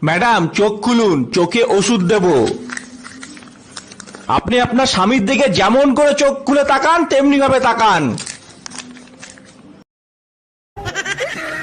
Madam চোখ খুলুন, চোখে ওষুধ দেব। আপনি আপনার স্বামীর দিকে যেমন করে চোখ খুলে তাকান তেমনি ভাবে তাকান।